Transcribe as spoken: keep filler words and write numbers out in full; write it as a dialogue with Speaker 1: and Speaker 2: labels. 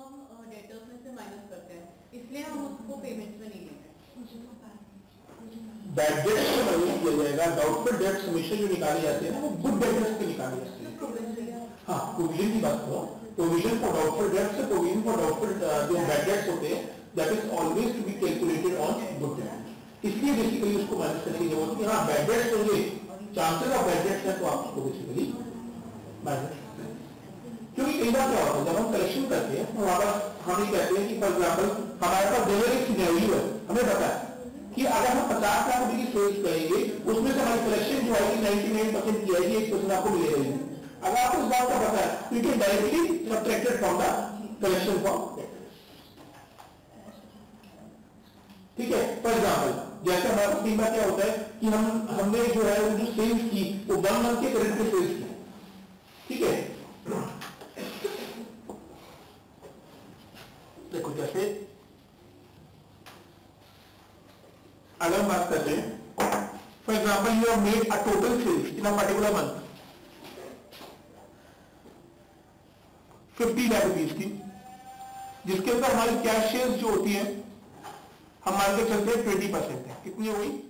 Speaker 1: हम डेटर्स में से माइनस करते हैं, इसलिए हम उसको पेमेंट्स में नहीं लेते।
Speaker 2: बैड डेट से माइनस किया जाएगा। डाउटफुल डेट समीशन जो निकाली जाती है ना वो गुड डेटर्स पे निकाली जाती है। हाँ, प्रोविजन की बात करो, प्रोविजन फॉर डाउटफुल डेट से प्रोविजन फॉर डाउटफुल जो बैड डेट्स होते हैं that is always to be calculated on good debt. इसलिए बेसिकली उसको माइनस करने की जरूरत नहीं। हाँ, बैड डेट्स होंगे, चांसेस ऑफ बैड डेट्स है तो आप उसको बेसिकली माइनस करते हैं। क्योंकि कई बार क्या होता है जब हम कलेक्शन करते हैं तो वहां पर हम ये कहते हैं कि फॉर एग्जाम्पल हमारे पास जनरल एक सिनेरियो है, हमें पता है कि अगर हम पचास लाख रुपए की सेल्स करेंगे उसमें से हमारी कलेक्शन जो है निन्यानवे परसेंट की आएगी, एक परसेंट आपको मिलेगा ही। अगर आपको इस बात का पता है you can directly subtracted from the collection from. ठीक है, फॉर एग्जाम्पल जैसे हमारे तीन बार क्या होता है कि हम हमने जो है जो सेल्स की वो वन मंथ के करेंट पे सेल्स की। ठीक है, देखो जैसे अगर हम बात करते हैं for example you have made a total sales in a particular month fifty lakh rupees की, जिसके अंदर हमारी कैश सेल्स जो होती है हम मान के चलते हैं ट्वेंटी परसेंट है। कितनी हुई?